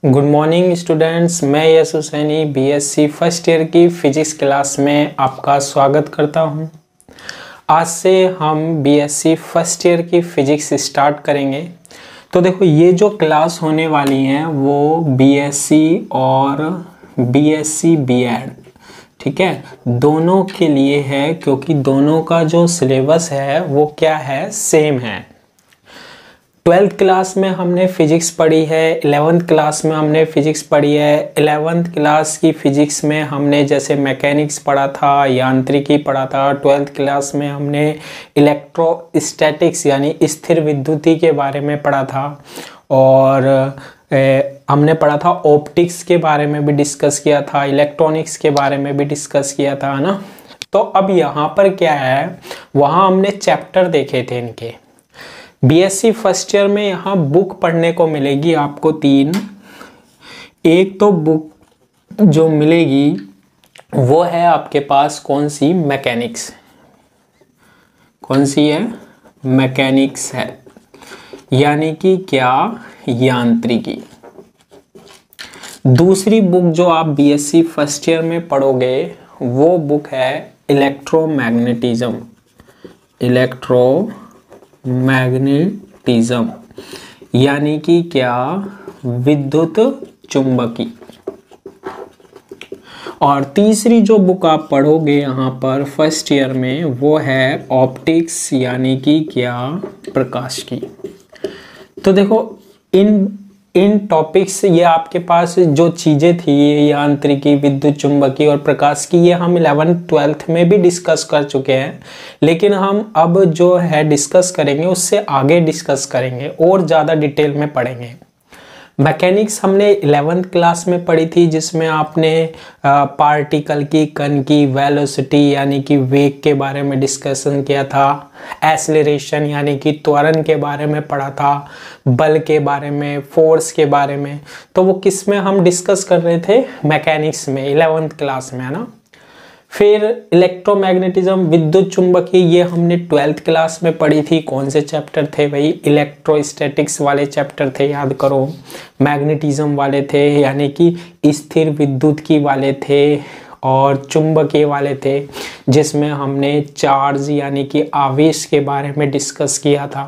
Good morning students, मैं Yash Husaini BSc first year की physics class में आपका स्वागत करता हूं। आज से हम बीएससी फर्स्ट ईयर की फिजिक्स स्टार्ट करेंगे। तो देखो, ये जो क्लास होने वाली हैं वो बीएससी और बीएससी बीएड, ठीक है, दोनों के लिए है, क्योंकि दोनों का जो सिलेबस है वो क्या है, सेम है। 12th क्लास में हमने फिजिक्स पढ़ी है, 11th क्लास में हमने फिजिक्स पढ़ी है। 11th क्लास की फिजिक्स में हमने जैसे मैकेनिक्स पढ़ा था, यांत्रिकी पढ़ा था। 12th क्लास में हमने इलेक्ट्रोस्टैटिक्स यानी स्थिर विद्युती के बारे में पढ़ा था, और हमने पढ़ा था ऑप्टिक्स के बारे में भी डिस्कस किया था, इलेक्ट्रॉनिक्स के बारे में भी डिस्कस किया था, है ना। तो अब यहाँ पर क्या है, वहाँ हमने चैप्टर देखे थे इनके। बीएससी फर्स्ट ईयर में यहाँ बुक पढ़ने को मिलेगी आपको 3। एक तो बुक जो मिलेगी वो है आपके पास कौन सी, मैकेनिक्स। कौन सी है, मैकेनिक्स है, यानी कि क्या, यांत्रिकी। दूसरी बुक जो आप बीएससी फर्स्ट ईयर में पढ़ोगे वो बुक है इलेक्ट्रोमैग्नेटिज्म। मैग्नेटिज्म यानी कि क्या, विद्युत चुंबकी। और तीसरी जो बुक आप पढ़ोगे यहाँ पर फर्स्ट ईयर में वो है ऑप्टिक्स यानी कि क्या, प्रकाश की। तो देखो, इन टॉपिक्स, ये आपके पास जो चीज़ें थी, ये यांत्रिकी, विद्युत चुंबकी और प्रकाश की, ये हम 11th 12th में भी डिस्कस कर चुके हैं। लेकिन हम अब जो है डिस्कस करेंगे उससे आगे डिस्कस करेंगे और ज़्यादा डिटेल में पढ़ेंगे। मैकेनिक्स हमने 11th क्लास में पढ़ी थी, जिसमें आपने पार्टिकल की, कण की वेलोसिटी यानी कि वेग के बारे में डिस्कशन किया था, एक्सेलरेशन यानी कि त्वरण के बारे में पढ़ा था, बल के बारे में, फोर्स के बारे में। तो वो किस में हम डिस्कस कर रहे थे, मैकेनिक्स में, 11th क्लास में, है ना। फिर इलेक्ट्रोमैग्नेटिज्म, विद्युत चुंबकीय, ये हमने 12th क्लास में पढ़ी थी। कौन से चैप्टर थे भाई, इलेक्ट्रोस्टैटिक्स वाले चैप्टर थे, याद करो। मैग्नेटिज्म वाले थे यानी कि स्थिर विद्युत की वाले थे, और चुंबकीय वाले थे जिसमें हमने चार्ज यानी कि आवेश के बारे में डिस्कस किया था,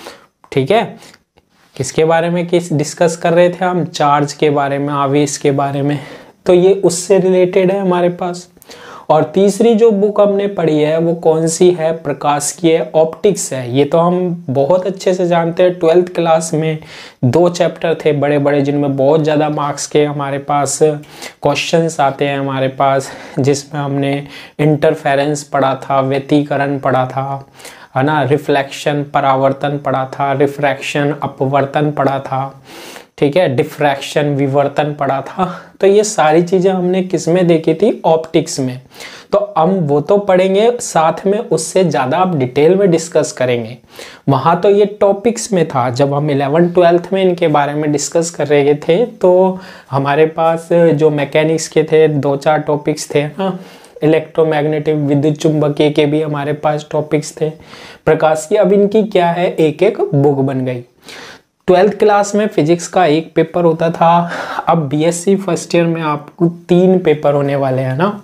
ठीक है। किसके बारे में डिस्कस कर रहे थे हम, चार्ज के बारे में, आवेश के बारे में। तो ये उससे रिलेटेड है हमारे पास। और तीसरी जो बुक हमने पढ़ी है वो कौन सी है, प्रकाश की है, ऑप्टिक्स है। ये तो हम बहुत अच्छे से जानते हैं। 12th क्लास में 2 चैप्टर थे बड़े बड़े, जिनमें बहुत ज़्यादा मार्क्स के हमारे पास क्वेश्चंस आते हैं हमारे पास, जिसमें हमने इंटरफेरेंस पढ़ा था, व्यतिकरण पढ़ा था, है ना, रिफ्लेक्शन, परावर्तन पढ़ा था, रिफ्रैक्शन, अपवर्तन पढ़ा था, ठीक है, डिफ्रैक्शन, विवर्तन पढ़ा था। तो ये सारी चीज़ें हमने किस में देखी थी, ऑप्टिक्स में। तो हम वो तो पढ़ेंगे, साथ में उससे ज़्यादा आप डिटेल में डिस्कस करेंगे। वहाँ तो ये टॉपिक्स में था, जब हम 11th 12th में इनके बारे में डिस्कस कर रहे थे तो हमारे पास जो मैकेनिक्स के थे 2-4 टॉपिक्स थे ना, इलेक्ट्रोमैग्नेटिक, विद्युत चुंबकीय के भी हमारे पास टॉपिक्स थे, प्रकाश की। अब इनकी क्या है, एक एक बुक बन गई। 12th क्लास में फिजिक्स का एक पेपर होता था, अब बीएससी फर्स्ट ईयर में आपको 3 पेपर होने वाले हैं ना।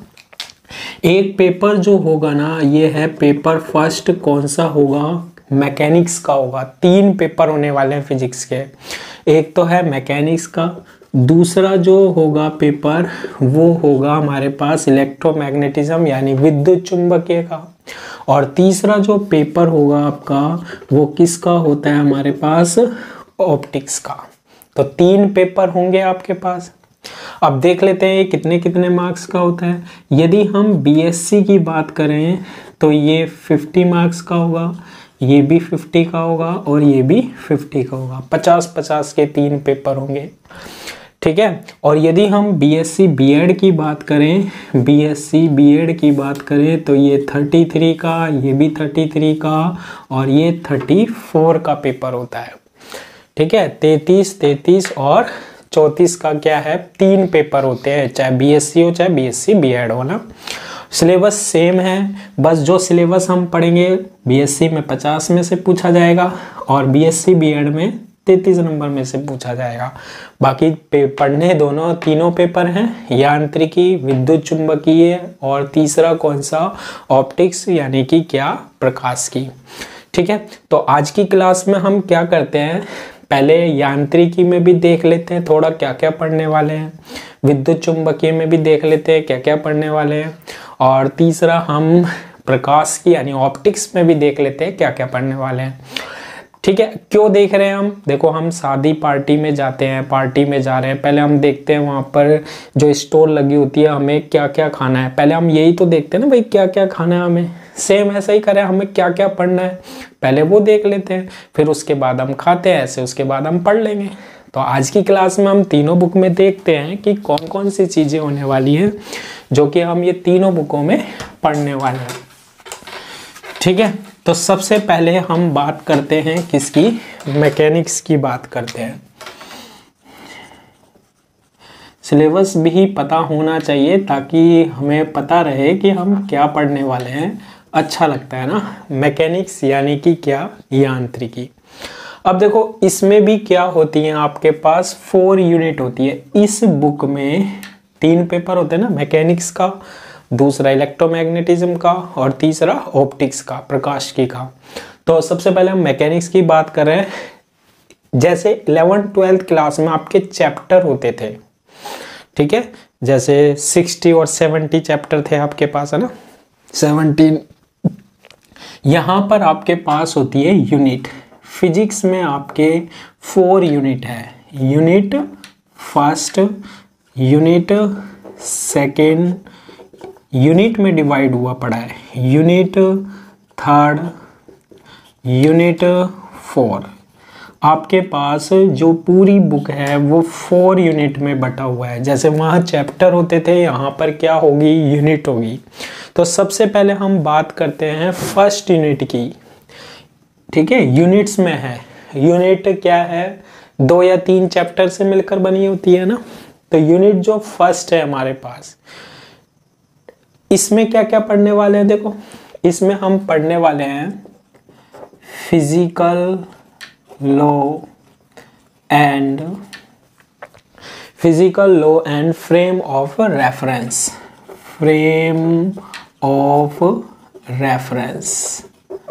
एक पेपर जो होगा ना, ये है पेपर फर्स्ट, कौन सा होगा, मैकेनिक्स का होगा। 3 पेपर होने वाले हैं फिजिक्स के। एक तो है मैकेनिक्स का, दूसरा जो होगा पेपर वो होगा हमारे पास इलेक्ट्रोमैग्नेटिज्म यानी विद्युत चुंबकीय का, और तीसरा जो पेपर होगा आपका वो किसका होता है हमारे पास, ऑप्टिक्स का। तो 3 पेपर होंगे आपके पास। अब देख लेते हैं कितने कितने मार्क्स का होता है। यदि हम बीएससी की बात करें तो ये 50 मार्क्स का होगा, ये भी 50 का होगा, और ये भी 50 का होगा। 50-50 के 3 पेपर होंगे, ठीक है। और यदि हम बीएससी बीएड की बात करें, बीएससी बीएड की बात करें तो ये 33 का, ये भी 33 का, और ये 34 का पेपर होता है, ठीक है। 33 और 34 का क्या है, 3 पेपर होते हैं, चाहे बीएससी हो चाहे बीएससी बीएड हो ना। सिलेबस सेम है, बस जो सिलेबस हम पढ़ेंगे बीएससी में 50 में से पूछा जाएगा और बीएससी बीएड में 33 नंबर में से पूछा जाएगा। बाकी पढ़ने दोनों तीनों पेपर हैं, यांत्रिकी, विद्युत चुंबकीय और तीसरा कौन सा, ऑप्टिक्स यानी कि क्या, प्रकाश की। ठीक है, तो आज की क्लास में हम क्या करते हैं, पहले यांत्रिकी में भी देख लेते हैं थोड़ा क्या क्या पढ़ने वाले हैं, विद्युत चुंबकीय में भी देख लेते हैं क्या क्या पढ़ने वाले हैं, और तीसरा हम प्रकाश की यानी ऑप्टिक्स में भी देख लेते हैं क्या क्या पढ़ने वाले हैं। ठीक है, क्यों देख रहे हैं हम, देखो हम शादी पार्टी में जाते हैं, पार्टी में जा रहे हैं, पहले हम देखते हैं वहाँ पर जो स्टोर लगी होती है हमें क्या क्या खाना है, पहले हम यही तो देखते हैं ना भाई क्या क्या खाना है हमें। सेम ऐसा ही करें, हमें क्या क्या पढ़ना है पहले वो देख लेते हैं, फिर उसके बाद हम खाते हैं, ऐसे उसके बाद हम पढ़ लेंगे। तो आज की क्लास में हम तीनों बुक में देखते हैं कि कौन कौन सी चीज़ें होने वाली हैं जो कि हम ये तीनों बुकों में पढ़ने वाले हैं। ठीक है, तो सबसे पहले हम बात करते हैं किसकी, मैकेनिक्स की बात करते हैं। सिलेबस भी पता होना चाहिए ताकि हमें पता रहे कि हम क्या पढ़ने वाले हैं, अच्छा लगता है ना। मैकेनिक्स यानी कि क्या, यांत्रिकी। अब देखो इसमें भी क्या होती है, आपके पास 4 यूनिट होती है। इस बुक में 3 पेपर होते हैं ना, मैकेनिक्स का, दूसरा इलेक्ट्रोमैग्नेटिज्म का और तीसरा ऑप्टिक्स का, प्रकाश की का। तो सबसे पहले हम मैकेनिक्स की बात कर रहे हैं। जैसे 11th-12th क्लास में आपके चैप्टर होते थे, ठीक है, जैसे 60 और 70 चैप्टर थे आपके पास, है ना, 17। यहाँ पर आपके पास होती है यूनिट। फिजिक्स में आपके 4 यूनिट है, unit first, unit second, unit में डिवाइड हुआ पड़ा है, यूनिट थर्ड, यूनिट 4। आपके पास जो पूरी बुक है वो 4 यूनिट में बटा हुआ है। जैसे वहाँ चैप्टर होते थे, यहाँ पर क्या होगी, यूनिट होगी। तो सबसे पहले हम बात करते हैं फर्स्ट यूनिट की। ठीक है, यूनिट्स में है, यूनिट क्या है, 2 या 3 चैप्टर से मिलकर बनी होती है ना। तो यूनिट जो फर्स्ट है हमारे पास, इसमें क्या क्या पढ़ने वाले हैं, देखो इसमें हम पढ़ने वाले हैं physical law and frame of reference, frame of reference.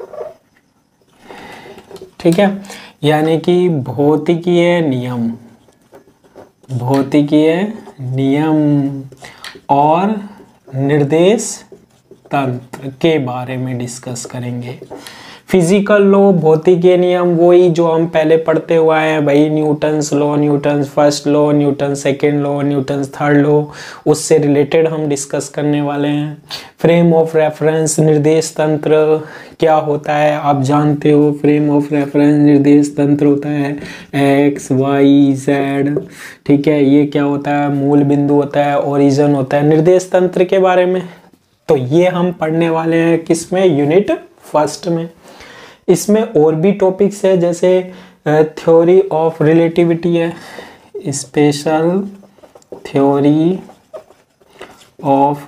ठीक है, यानी कि भौतिकीय नियम, भौतिकीय नियम और निर्देश तंत्र के बारे में डिस्कस करेंगे। फिजिकल लॉ, भौतिकीय नियम, वही जो हम पहले पढ़ते हुए आए हैं भाई, Newton's law, Newton's first law, Newton second law, Newton's third law, उससे रिलेटेड हम डिस्कस करने वाले हैं। फ्रेम ऑफ रेफरेंस, निर्देश तंत्र क्या होता है, आप जानते हो, फ्रेम ऑफ रेफरेंस निर्देश तंत्र होता है एक्स वाई जेड। ठीक है, ये क्या होता है, मूल बिंदु होता है, ओरिजिन होता है, निर्देश तंत्र के बारे में। तो ये हम पढ़ने वाले हैं किसमें, यूनिट फर्स्ट में। इसमें और भी टॉपिक्स है, जैसे थ्योरी ऑफ रिलेटिविटी है, स्पेशल थ्योरी ऑफ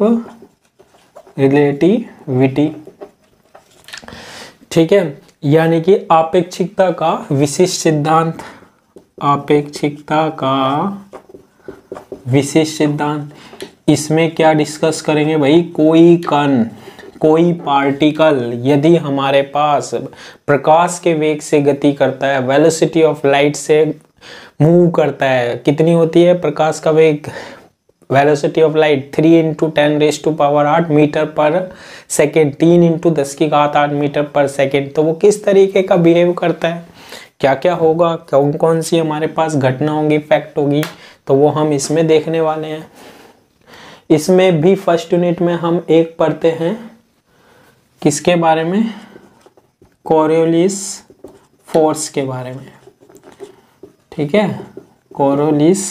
रिलेटिविटी। ठीक है, यानी कि आपेक्षिकता का विशिष्ट सिद्धांत, आपेक्षिकता का विशिष्ट सिद्धांत। इसमें क्या डिस्कस करेंगे भाई, कोई कण, कोई पार्टिकल यदि हमारे पास प्रकाश के वेग से गति करता है, वेलोसिटी ऑफ लाइट से मूव करता है, कितनी होती है प्रकाश का वेग, velocity of light 3 × 10⁸ metre per second, 3 × 10⁸ metre per second. तो वो किस तरीके का बिहेव करता है, क्या क्या होगा, कौन कौन सी हमारे पास घटना होंगी, फैक्ट होगी, तो वो हम इसमें देखने वाले हैं। इसमें भी फर्स्ट यूनिट में हम एक पढ़ते हैं किसके बारे में, कोरियोलिस फोर्स के बारे में। ठीक है, कोरियोलिस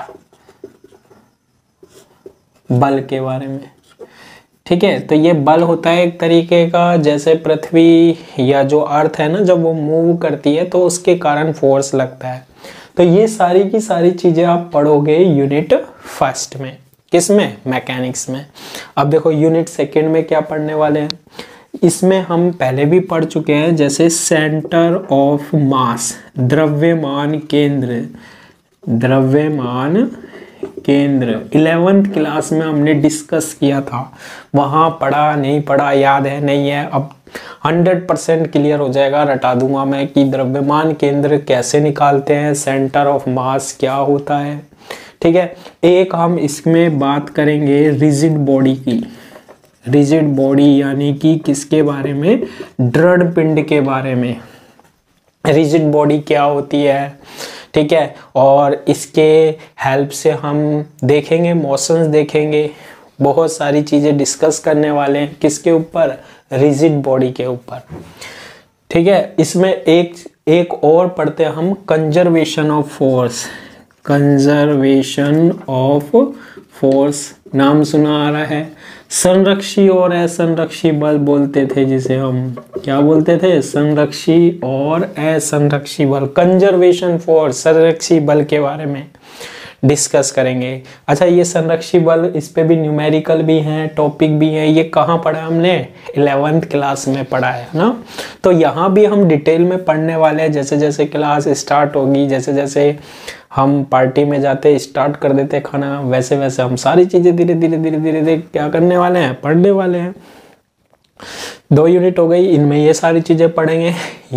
बल के बारे में। ठीक है, तो ये बल होता है एक तरीके का, जैसे पृथ्वी या जो अर्थ है ना, जब वो मूव करती है तो उसके कारण फोर्स लगता है। तो ये सारी की सारी चीजें आप पढ़ोगे यूनिट फर्स्ट में, किसमें, मैकेनिक्स में। अब देखो यूनिट सेकंड में क्या पढ़ने वाले हैं, इसमें हम पहले भी पढ़ चुके हैं, जैसे सेंटर ऑफ मास, द्रव्यमान केंद्र, द्रव्यमान केंद्र 11th क्लास में हमने डिस्कस किया था, वहाँ पढ़ा नहीं पढ़ा, याद है नहीं है, अब 100% क्लियर हो जाएगा, रटा दूंगा मैं कि द्रव्यमान केंद्र कैसे निकालते हैं, सेंटर ऑफ मास क्या होता है। ठीक है, एक हम इसमें बात करेंगे रिजिड बॉडी की, रिजिड बॉडी यानी कि किसके बारे में, दृढ़ पिंड के बारे में, रिजिड बॉडी क्या होती है। ठीक है, और इसके हेल्प से हम देखेंगे, मोशंस देखेंगे, बहुत सारी चीजें डिस्कस करने वाले हैं, किसके ऊपर, रिजिड बॉडी के ऊपर। ठीक है, इसमें एक और पढ़ते हैं हम, conservation of force, conservation of force, नाम सुना आ रहा है। संरक्षी और असंरक्षी बल बोलते थे जिसे हम, क्या बोलते थे, संरक्षी और असंरक्षी बल, कंजर्वेशन फोर्स, संरक्षी बल के बारे में डिस्कस करेंगे। अच्छा, ये संरक्षी बल, इस पे भी न्यूमेरिकल भी हैं, टॉपिक भी हैं, ये कहाँ पढ़ा हमने, 11th क्लास में पढ़ा है ना। तो यहाँ भी हम डिटेल में पढ़ने वाले हैं, जैसे जैसे क्लास स्टार्ट होगी, जैसे जैसे हम पार्टी में जाते स्टार्ट कर देते खाना, वैसे वैसे हम सारी चीज़ें धीरे धीरे धीरे धीरे धीरे क्या करने वाले हैं, पढ़ने वाले हैं। 2 यूनिट हो गई, इनमें ये सारी चीज़ें पढ़ेंगे।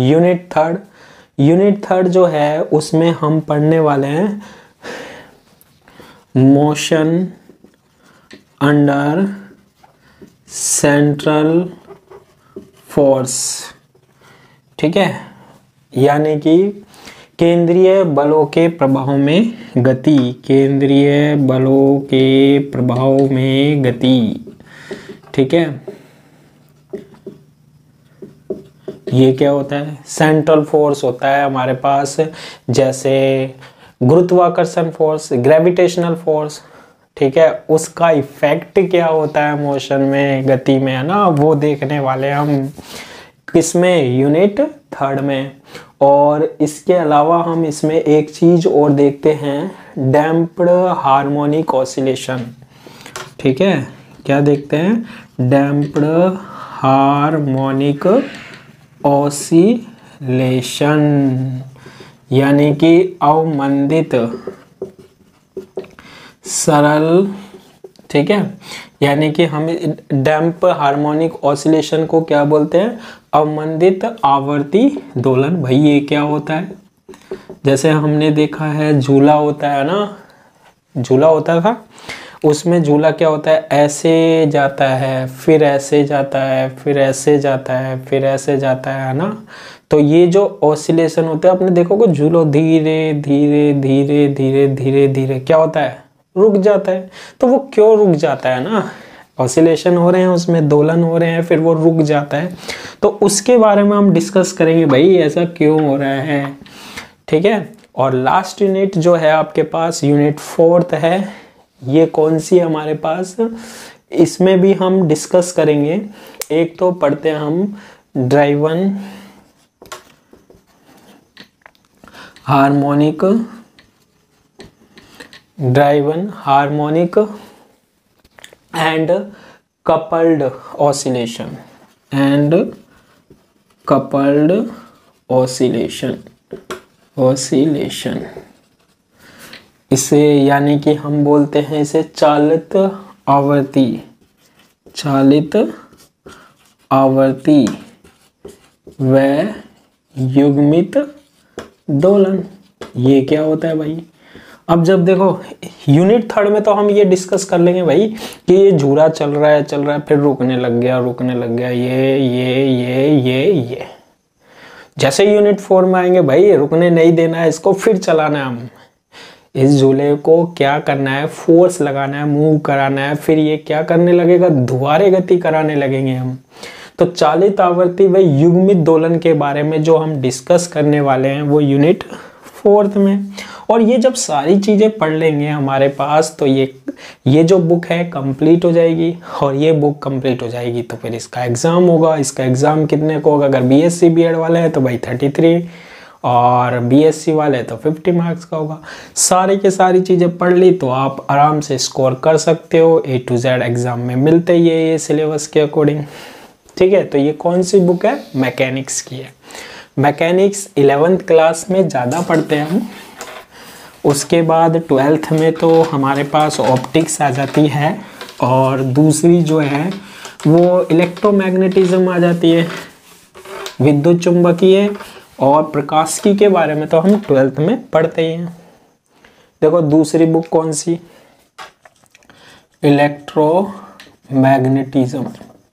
यूनिट थर्ड जो है उसमें हम पढ़ने वाले हैं मोशन अंडर सेंट्रल फोर्स। ठीक है, यानी कि केंद्रीय बलों के प्रभाव में गति, केंद्रीय बलों के प्रभाव में गति। ठीक है, ये क्या होता है, सेंट्रल फोर्स होता है हमारे पास, जैसे गुरुत्वाकर्षण फोर्स, ग्रेविटेशनल फोर्स। ठीक है, उसका इफेक्ट क्या होता है मोशन में, गति में, है ना, वो देखने वाले हम किसमें, यूनिट थर्ड में। और इसके अलावा हम इसमें एक चीज और देखते हैं, डैम्प्ड हार्मोनिक ऑसिलेशन। ठीक है, क्या देखते हैं, डैम्प्ड हार्मोनिक ऑसिलेशन, यानी कि अवमंदित सरल। ठीक है, यानी कि हम डैम्प हार्मोनिक ऑसिलेशन को क्या बोलते हैं, अवमंदित आवर्ती दोलन। भाई ये क्या होता है, जैसे हमने देखा है झूला होता है ना, झूला होता था, उसमें झूला क्या होता है, ऐसे जाता है, फिर ऐसे जाता है, फिर ऐसे जाता है, फिर ऐसे जाता है ना। तो ये जो ऑसिलेशन होता है, आपने देखोगे झूलो धीरे धीरे धीरे धीरे धीरे धीरे क्या होता है, रुक जाता है। तो वो क्यों रुक जाता है ना, ऑसिलेशन हो रहे हैं, उसमें दोलन हो रहे हैं, फिर वो रुक जाता है। तो उसके बारे में हम डिस्कस करेंगे, भाई ऐसा क्यों हो रहा है। ठीक है, और लास्ट यूनिट जो है आपके पास, यूनिट 4th है, ये कौन सी है हमारे पास, इसमें भी हम डिस्कस करेंगे। एक तो पढ़ते हैं हम driven harmonic, driven harmonic and coupled oscillation, and coupled oscillation, oscillation इसे, यानी कि हम बोलते हैं इसे चालित आवर्ती, चालित आवर्ती व युग्मित दोलन। ये क्या होता है भाई, अब जब देखो यूनिट थर्ड में तो हम ये डिस्कस कर लेंगे भाई कि ये झूला चल रहा है फिर रुकने लग गया, रुकने लग गया, ये जैसे यूनिट 4 में आएंगे भाई रुकने नहीं देना है इसको, फिर चलाना है हम इस झूले को, क्या करना है, फोर्स लगाना है, मूव कराना है, फिर ये क्या करने लगेगा, दोबारे गति कराने लगेंगे हम। तो चालित आवर्ती व युग्मित दोलन के बारे में जो हम डिस्कस करने वाले हैं वो यूनिट 4th में। और ये जब सारी चीज़ें पढ़ लेंगे हमारे पास तो ये जो बुक है कंप्लीट हो जाएगी, और ये बुक कंप्लीट हो जाएगी तो फिर इसका एग्ज़ाम होगा। इसका एग्ज़ाम कितने को होगा, अगर बीएससी बीएड वाले हैं तो भाई 33, और बीएससी वाले तो 50 मार्क्स का होगा। सारी की सारी चीज़ें पढ़ ली तो आप आराम से स्कोर कर सकते हो, A to Z एग्ज़ाम में मिलते ही है ये सिलेबस के अकॉर्डिंग। ठीक है, तो ये कौन सी बुक है? मैकेनिक्स की है। मैकेनिक्स 11th क्लास में ज़्यादा पढ़ते हैं हम, उसके बाद 12th में तो हमारे पास ऑप्टिक्स आ जाती है, और दूसरी जो है वो इलेक्ट्रोमैग्नेटिज्म आ जाती है, विद्युत चुंबकीय और प्रकाशिकी के बारे में तो हम 12th में पढ़ते ही हैं। देखो दूसरी बुक कौन सी? इलेक्ट्रोमैग्नेटिज्म,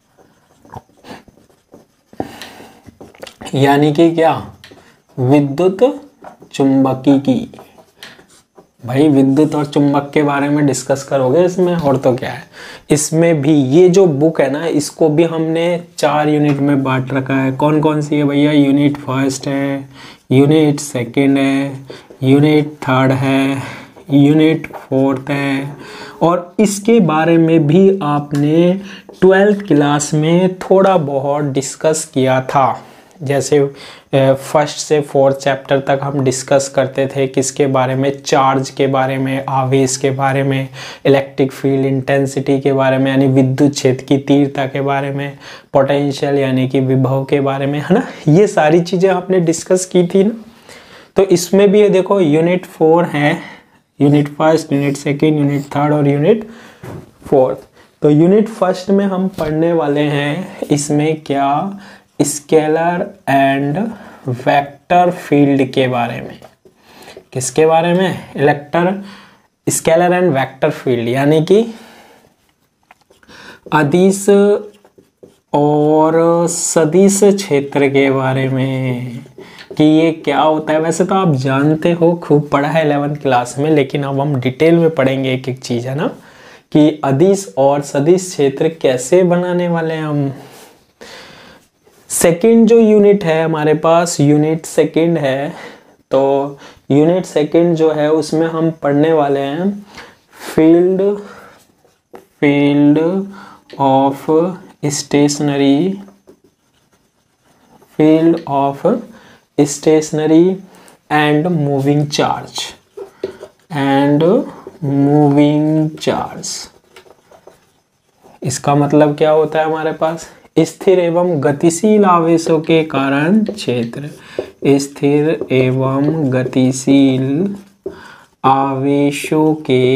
यानी कि क्या? विद्युत चुंबकीय। भाई विद्युत और चुंबक के बारे में डिस्कस करोगे इसमें, और तो क्या है। इसमें भी ये जो बुक है ना, इसको भी हमने 4 यूनिट में बांट रखा है। कौन कौन सी है भैया? यूनिट फर्स्ट है, यूनिट सेकंड है, यूनिट थर्ड है, यूनिट फोर्थ है, और इसके बारे में भी आपने 12th क्लास में थोड़ा बहुत डिस्कस किया था। जैसे फर्स्ट से 4th चैप्टर तक हम डिस्कस करते थे किसके बारे में? चार्ज के बारे में, आवेश के बारे में, इलेक्ट्रिक फील्ड इंटेंसिटी के बारे में यानी विद्युत क्षेत्र की तीव्रता के बारे में, पोटेंशियल यानी कि विभव के बारे में, है ना। ये सारी चीज़ें आपने डिस्कस की थी ना। तो इसमें भी देखो यूनिट 4 है, unit first, unit second, unit third और यूनिट फोर्थ। तो यूनिट फर्स्ट में हम पढ़ने वाले हैं इसमें क्या? स्केलर एंड वेक्टर फील्ड के बारे में। किसके बारे में? स्केलर एंड वेक्टर फील्ड, यानी कि अदिश और सदिश क्षेत्र के बारे में कि ये क्या होता है। वैसे तो आप जानते हो, खूब पढ़ा है 11th क्लास में, लेकिन अब हम डिटेल में पढ़ेंगे एक एक चीज़, है ना, कि अदिश और सदिश क्षेत्र कैसे बनाने वाले हैं हम। सेकंड जो यूनिट है हमारे पास, यूनिट सेकंड है, तो यूनिट सेकंड जो है उसमें हम पढ़ने वाले हैं field of stationary and moving charge. इसका मतलब क्या होता है हमारे पास? स्थिर एवं गतिशील आवेशों के कारण क्षेत्र। स्थिर एवं गतिशील आवेशों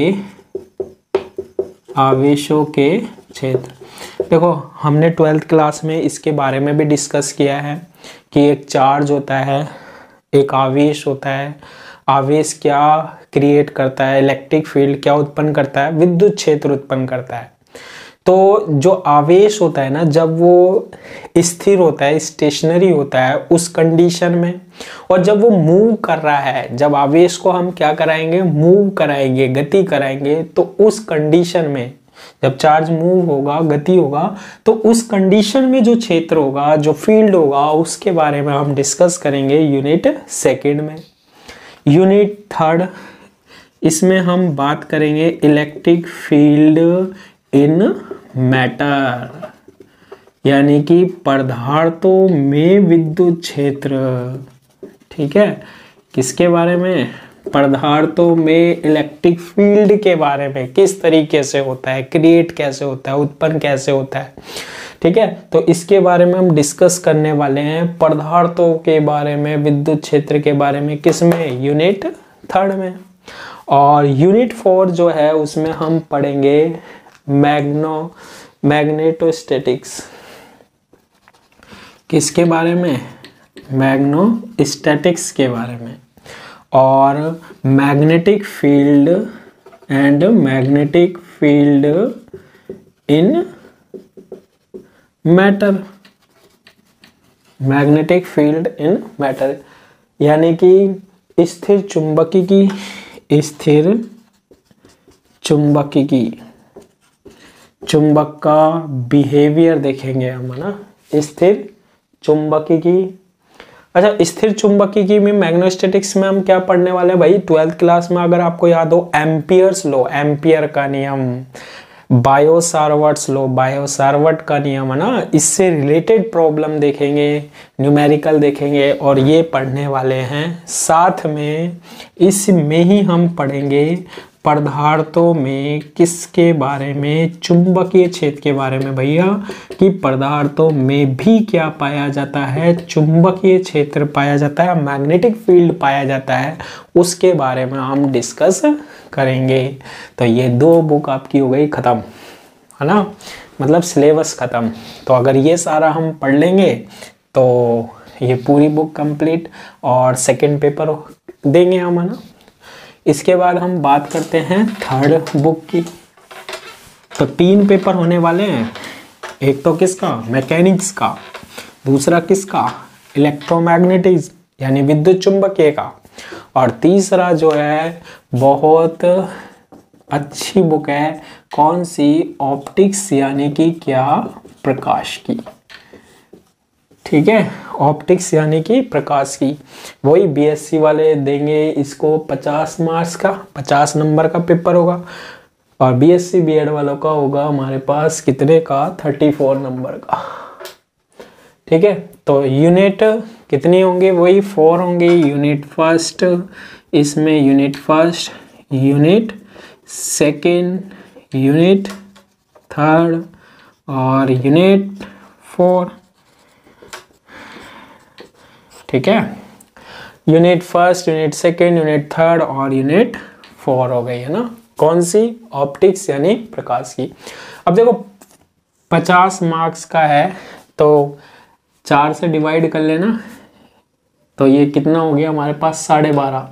के क्षेत्र। देखो हमने 12th क्लास में इसके बारे में भी डिस्कस किया है कि एक चार्ज होता है, एक आवेश होता है। आवेश क्या क्रिएट करता है? Electric field. क्या उत्पन्न करता है? विद्युत क्षेत्र उत्पन्न करता है। तो जो आवेश होता है ना, जब वो स्थिर होता है, स्टेशनरी होता है उस कंडीशन में, और जब वो मूव कर रहा है, जब आवेश को हम क्या कराएंगे? मूव कराएंगे, गति कराएंगे, तो उस कंडीशन में जब चार्ज मूव होगा, गति होगा, तो उस कंडीशन में जो क्षेत्र होगा, जो फील्ड होगा, उसके बारे में हम डिस्कस करेंगे यूनिट सेकंड में। यूनिट थर्ड, इसमें हम बात करेंगे इलेक्ट्रिक फील्ड इन मैटर, यानी कि पदार्थों में विद्युत क्षेत्र। ठीक है, किसके बारे में? पदार्थों में इलेक्ट्रिक फील्ड के बारे में, किस तरीके से होता है, क्रिएट कैसे होता है, उत्पन्न कैसे होता है। ठीक है, तो इसके बारे में हम डिस्कस करने वाले हैं, पदार्थों के बारे में, विद्युत क्षेत्र के बारे में। किसमें? यूनिट थर्ड में। और यूनिट 4 जो है उसमें हम पढ़ेंगे मैग्नेटोस्टैटिक्स। किसके बारे में? मैग्नेटोस्टैटिक्स के बारे में। और magnetic field in matter. Magnetic field in matter, यानी कि स्थिर चुंबकीय चुंबक का बिहेवियर देखेंगे हम, है ना। स्थिर चुंबकीय। अच्छा, स्थिर चुंबकीय में मैग्नेटोस्टैटिक्स में हम क्या पढ़ने वाले हैं भाई? 12th क्लास में अगर आपको याद हो, एम्पियर्स लॉ, एम्पियर का नियम, बायो-सावर्ट का नियम, है ना। इससे रिलेटेड प्रॉब्लम देखेंगे, न्यूमेरिकल देखेंगे, और ये पढ़ने वाले हैं। साथ में इसमें ही हम पढ़ेंगे पदार्थों में किसके बारे में, चुंबकीय क्षेत्र के बारे में भैया, कि पदार्थों में भी क्या पाया जाता है, चुंबकीय क्षेत्र पाया जाता है, मैग्नेटिक फील्ड पाया जाता है, उसके बारे में हम डिस्कस करेंगे। तो ये 2 बुक आपकी हो गई खत्म, है ना, मतलब सिलेबस खत्म। तो अगर ये सारा हम पढ़ लेंगे तो ये पूरी बुक कंप्लीट और सेकंड पेपर देंगे हम, है ना। इसके बाद हम बात करते हैं थर्ड बुक की। तो 3 पेपर होने वाले हैं, एक तो किसका, मैकेनिक्स का, दूसरा किसका, इलेक्ट्रोमैग्नेटिक्स यानी विद्युत चुंबकीय का, और तीसरा जो है बहुत अच्छी बुक है, कौन सी, ऑप्टिक्स यानी कि क्या, प्रकाश की। ठीक है, ऑप्टिक्स यानी कि प्रकाश की। वही बीएससी वाले देंगे इसको 50 मार्क्स का, 50 नंबर का पेपर होगा, और बीएससी बीएड वालों का होगा हमारे पास कितने का, 34 नंबर का। ठीक है, तो यूनिट कितनी होंगे, वही 4 होंगे। यूनिट फर्स्ट, इसमें unit first, unit second, unit third और यूनिट 4। ठीक है, unit first, unit second, unit third और यूनिट 4 हो गई, है ना। कौन सी, ऑप्टिक्स यानी प्रकाश की। अब देखो 50 मार्क्स का है तो 4 से डिवाइड कर लेना, तो ये कितना हो गया हमारे पास, 12.5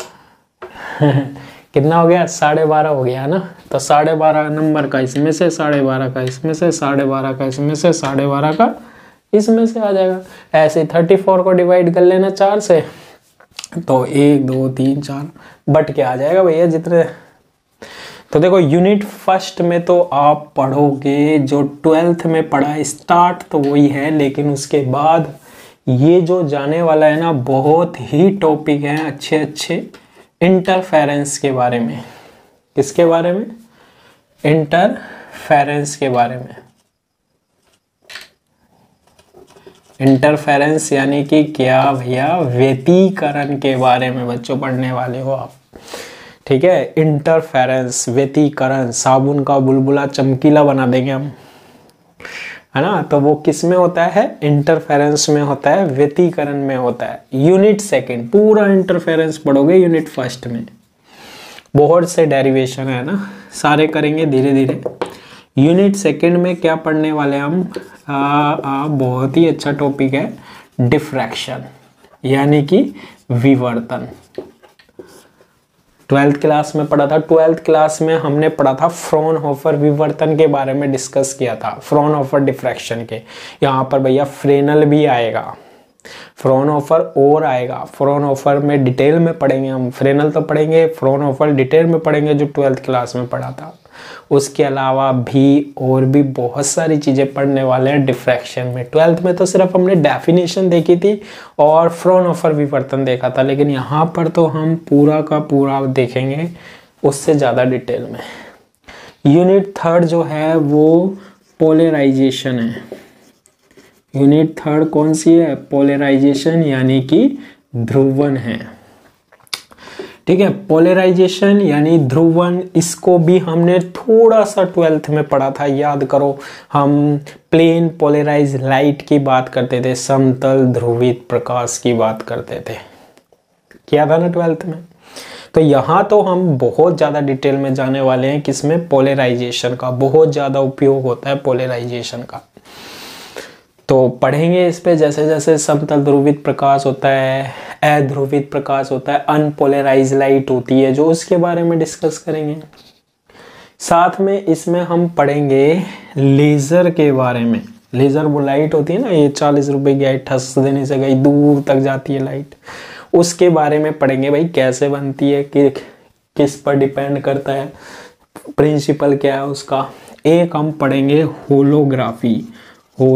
कितना हो गया, 12.5 हो गया, है ना। तो 12.5 नंबर का इसमें से, 12.5 का इसमें से, 12.5 का इसमें से, 12.5 का इसमें से आ जाएगा। ऐसे 34 को डिवाइड कर लेना 4 से, तो 1 2 3 4 बट के आ जाएगा भैया जितने। तो देखो यूनिट फर्स्ट में तो आप पढ़ोगे जो 12th में पढ़ा, स्टार्ट तो वही है, लेकिन उसके बाद ये जो जाने वाला है ना, बहुत ही टॉपिक है अच्छे अच्छे, इंटरफेरेंस के बारे में। किसके बारे में, इंटरफेरेंस के बारे में। इंटरफेरेंस यानी कि क्या भैया, व्यतिकरण के बारे में बच्चों पढ़ने वाले हो आप। ठीक है, इंटरफेरेंस, व्यतिकरण, साबुन का बुलबुला चमकीला बना देंगे हम, है ना। तो वो किस में होता है, इंटरफेरेंस में होता है, व्यतिकरण में होता है। यूनिट सेकंड पूरा इंटरफेरेंस पढ़ोगे, यूनिट फर्स्ट में बहुत से डेरिवेशन है ना, सारे करेंगे धीरे धीरे। यूनिट सेकंड में क्या पढ़ने वाले हम, बहुत ही अच्छा टॉपिक है, डिफ्रैक्शन यानी कि विवर्तन। 12th क्लास में पढ़ा था, 12th क्लास में हमने पढ़ा था फ्रॉनहोफर विवर्तन के बारे में डिस्कस किया था, फ्रॉनहोफर डिफ्रैक्शन के। यहाँ पर भैया फ्रेनल भी आएगा, फ्रॉनहोफर और आएगा। फ्रॉनहोफर में डिटेल में पढ़ेंगे हम, फ्रेनल तो पढ़ेंगे, फ्रॉनहोफर डिटेल में पढ़ेंगे जो 12th क्लास में पढ़ा था। उसके अलावा भी और भी बहुत सारी चीज़ें पढ़ने वाले हैं डिफ्रैक्शन में। 12th में तो सिर्फ हमने डेफिनेशन देखी थी और फ्रॉनहोफर विवर्तन देखा था, लेकिन यहाँ पर तो हम पूरा का पूरा देखेंगे उससे ज़्यादा डिटेल में। यूनिट थर्ड जो है वो पोलराइजेशन है। यूनिट थर्ड कौन सी है, पोलराइजेशन यानी कि ध्रुवन है। ठीक है, पोलराइजेशन यानी ध्रुवन, इसको भी हमने थोड़ा सा 12th में पढ़ा था, याद करो। हम प्लेन पोलराइज लाइट की बात करते थे, समतल ध्रुवित प्रकाश की बात करते थे, किया था ना 12th में। तो यहाँ तो हम बहुत ज़्यादा डिटेल में जाने वाले हैं, किसमें, पोलराइजेशन का। बहुत ज़्यादा उपयोग होता है पोलराइजेशन का, तो पढ़ेंगे इस पे। जैसे जैसे समतल ध्रुवित प्रकाश होता है, अध्रुवित प्रकाश होता है, अनपोलराइज लाइट होती है जो, उसके बारे में डिस्कस करेंगे। साथ में इसमें हम पढ़ेंगे लेज़र के बारे में। लेज़र वो लाइट होती है ना, ये 40 रुपए की आई, ठस देने से गई दूर तक जाती है लाइट, उसके बारे में पढ़ेंगे भाई, कैसे बनती है, कि किस पर डिपेंड करता है, प्रिंसिपल क्या है उसका। एक हम पढ़ेंगे होलोग्राफी।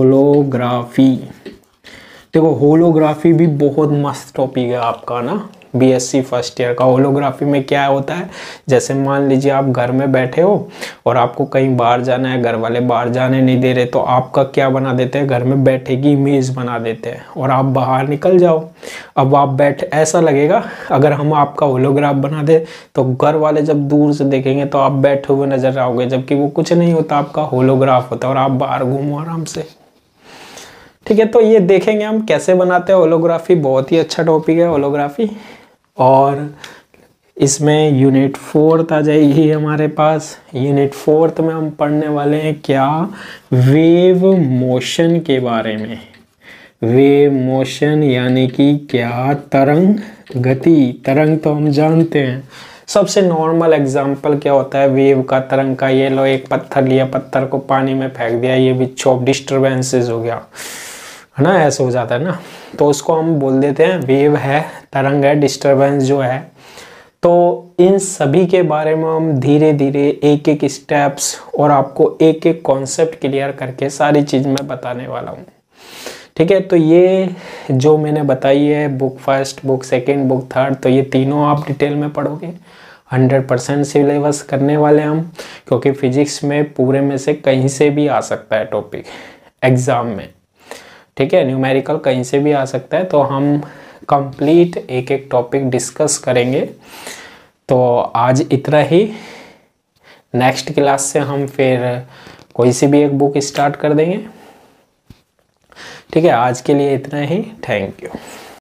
होलोग्राफी, देखो होलोग्राफी भी बहुत मस्त टॉपिक है आपका ना, बीएससी फर्स्ट ईयर का। होलोग्राफी में क्या होता है, जैसे मान लीजिए आप घर में बैठे हो और आपको कहीं बाहर जाना है, घर वाले बाहर जाने नहीं दे रहे, तो आपका क्या बना देते हैं, घर में बैठे की इमेज बना देते हैं और आप बाहर निकल जाओ। अब आप बैठे, ऐसा लगेगा अगर हम आपका होलोग्राफ बना दे तो घर वाले जब दूर से देखेंगे तो आप बैठे हुए नजर आओगे, जबकि वो कुछ नहीं होता, आपका होलोग्राफ होता है और आप बाहर घूमो आराम से। ठीक है, तो ये देखेंगे हम कैसे बनाते हैं होलोग्राफी। बहुत ही अच्छा टॉपिक है होलोग्राफी। और इसमें यूनिट 4 आ जाएगी हमारे पास। यूनिट 4 में हम पढ़ने वाले हैं क्या, वेव मोशन के बारे में। वेव मोशन यानी कि क्या, तरंग गति। तरंग तो हम जानते हैं, सबसे नॉर्मल एग्जाम्पल क्या होता है वेव का, तरंग का। ये लो एक पत्थर लिया, पत्थर को पानी में फेंक दिया, ये भी चॉप डिस्टर्बेंसेस हो गया, है ना, ऐसे हो जाता है ना। तो उसको हम बोल देते हैं वेव है, तरंग है, डिस्टर्बेंस जो है। तो इन सभी के बारे में हम धीरे धीरे एक एक स्टेप्स और आपको एक एक कॉन्सेप्ट क्लियर करके सारी चीज़ मैं बताने वाला हूँ। ठीक है, तो ये जो मैंने बताई है, book first, book second, book third, तो ये तीनों आप डिटेल में पढ़ोगे। 100% सिलेबस करने वाले हम, क्योंकि फिजिक्स में पूरे में से कहीं से भी आ सकता है टॉपिक एग्ज़ाम में। ठीक है, न्यूमेरिकल कहीं से भी आ सकता है, तो हम कंप्लीट एक एक टॉपिक डिस्कस करेंगे। तो आज इतना ही, नेक्स्ट क्लास से हम फिर कोई सी भी एक बुक स्टार्ट कर देंगे। ठीक है, आज के लिए इतना ही। Thank you.